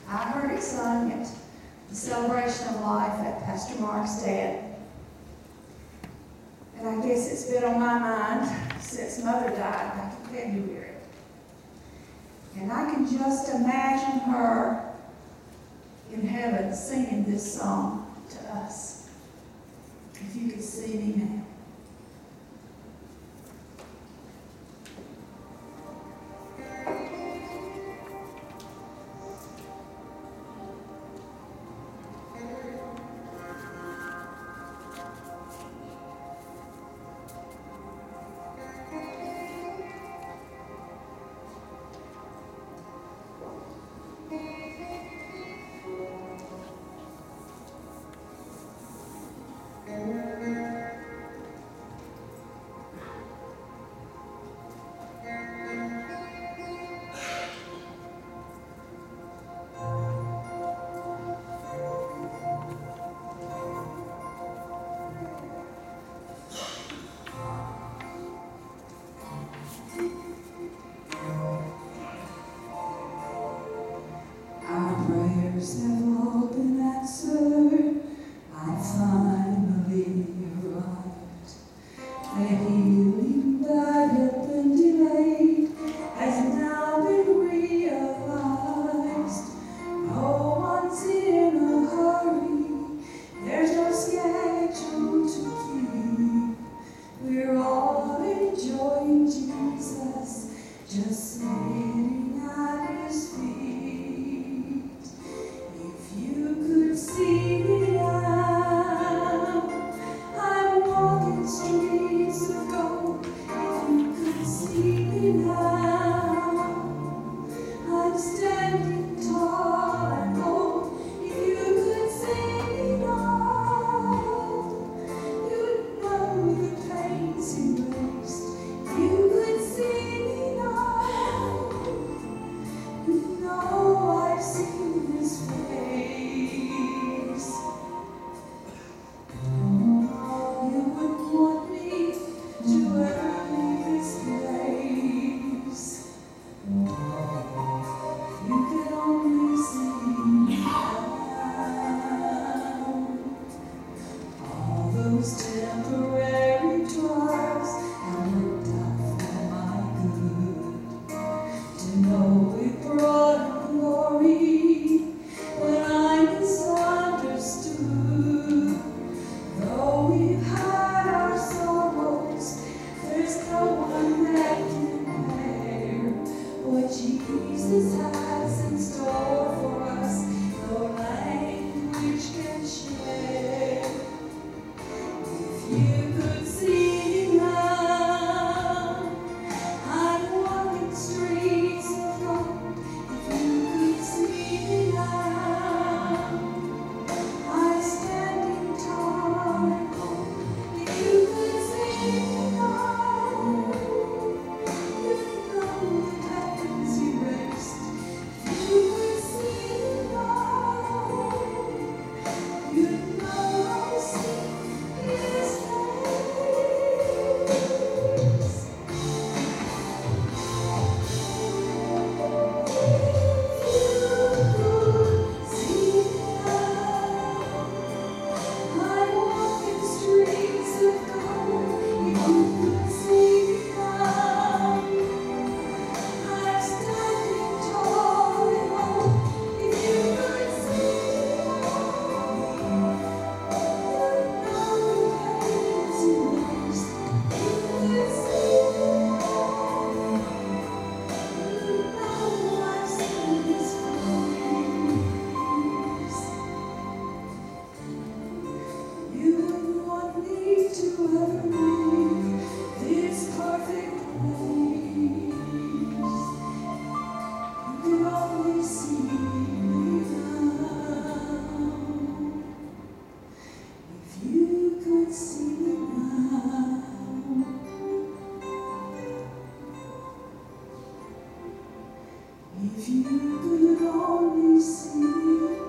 I heard it sung at the Celebration of Life at Pastor Mark's dad. And I guess it's been on my mind since Mother died back in February. And I can just imagine her in heaven singing this song to us. If you could see me now. Prayers have all been answered. I finally arrived. The healing that had been delayed has now been realized. No one's in a hurry. There's no schedule to keep. We're all enjoying Jesus, just sitting at His feet. See me now, I'm walking streets of gold. If you could see me now, I'm standing tall and bold. If you could see me now, you'd know the pain's erased. If you could see me now, you'd know I've seen His face. Temporary trials have worked out for my good. To know it brought Him glory when I misunderstood. Though we've had our sorrows, there's no one that can compare what Jesus has in store for us. No language can share. You could see me now, I'm walking streets of gold. If you could see me now, I'm standing tall and bold. If you could see me now, you'd know the heavens erased. If you could see me now, you'd know I've seen His face. If you could only see